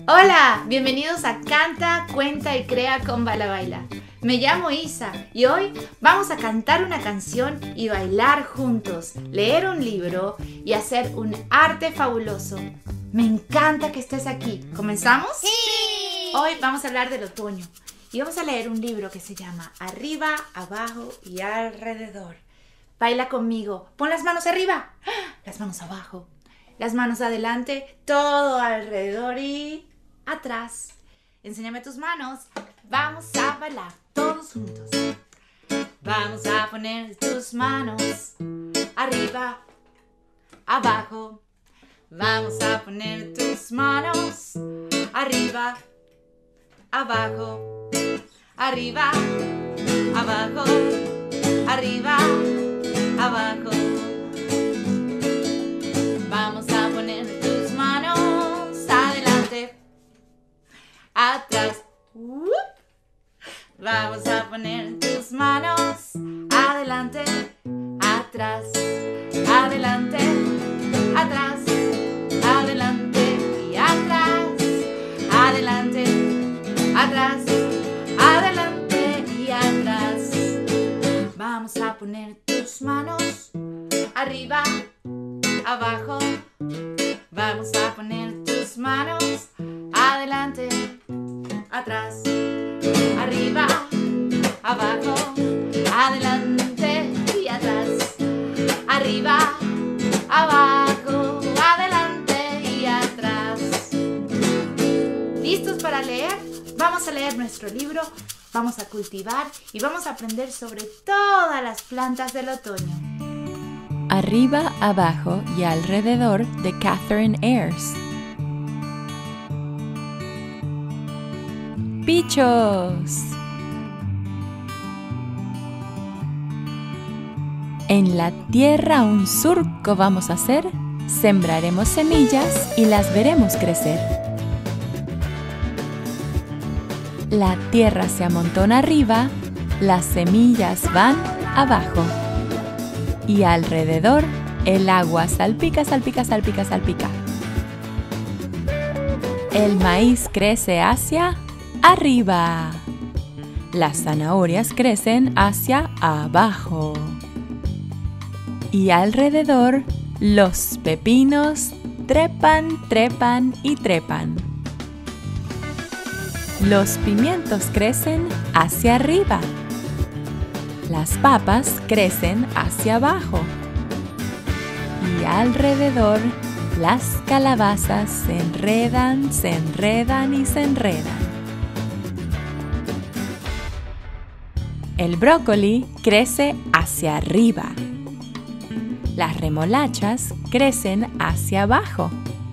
Hola, bienvenidos a Canta, Cuenta y Crea con Balabaila. Me llamo Isa y hoy vamos a cantar una canción y bailar juntos, leer un libro y hacer un arte fabuloso. Me encanta que estés aquí. ¿Comenzamos? ¡Sí! Hoy vamos a hablar del otoño y vamos a leer un libro que se llama Arriba, Abajo y Alrededor. Baila conmigo. Pon las manos arriba, las manos abajo, las manos adelante, todo alrededor y atrás. Enséñame tus manos. Vamos a bailar todos juntos. Vamos a poner tus manos arriba, abajo. Vamos a poner tus manos arriba, abajo, arriba, abajo, arriba, abajo. Vamos a poner tus manos adelante, atrás. Vamos a poner tus manos adelante, atrás, adelante, atrás, adelante y atrás, adelante, atrás, adelante y atrás. Vamos a poner tus manos arriba, abajo. Vamos a poner tus manos adelante, atrás, arriba, abajo, adelante y atrás, arriba, abajo, adelante y atrás. ¿Listos para leer? Vamos a leer nuestro libro, vamos a cultivar y vamos a aprender sobre todas las plantas del otoño. Arriba, abajo y alrededor de Catherine Ayers. ¡Bichos! En la tierra un surco vamos a hacer, sembraremos semillas y las veremos crecer. La tierra se amontona arriba, las semillas van abajo. Y alrededor el agua salpica, salpica, salpica, salpica. El maíz crece hacia arriba. Las zanahorias crecen hacia abajo. Y alrededor los pepinos trepan, trepan y trepan. Los pimientos crecen hacia arriba. Las papas crecen hacia abajo. Y alrededor las calabazas se enredan y se enredan. El brócoli crece hacia arriba. Las remolachas crecen hacia abajo.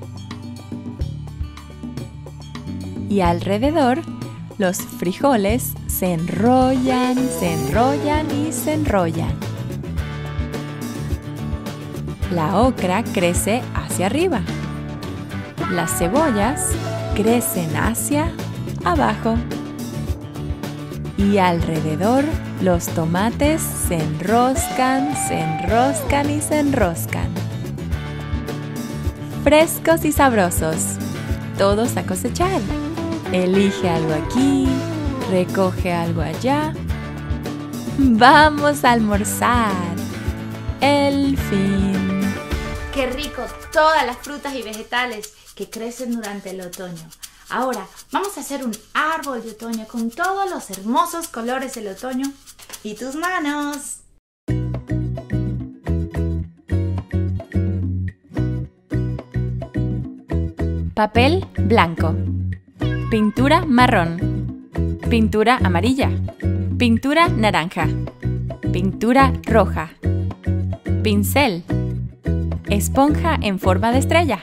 Y alrededor los frijoles se enrollan y se enrollan. La ocra crece hacia arriba. Las cebollas crecen hacia abajo. Y alrededor los tomates se enroscan y se enroscan. Frescos y sabrosos, todos a cosechar. Elige algo aquí, recoge algo allá. ¡Vamos a almorzar! El fin. ¡Qué rico! Todas las frutas y vegetales que crecen durante el otoño. Ahora vamos a hacer un árbol de otoño con todos los hermosos colores del otoño. ¿Y tus manos? Papel blanco. Pintura marrón. Pintura amarilla. Pintura naranja. Pintura roja. Pincel. Esponja en forma de estrella.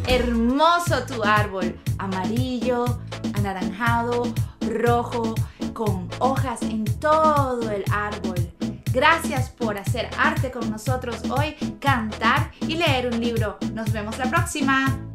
hermoso tu árbol, amarillo, anaranjado, rojo, con hojas en todo el árbol. Gracias por hacer arte con nosotros hoy, cantar y leer un libro. Nos vemos la próxima.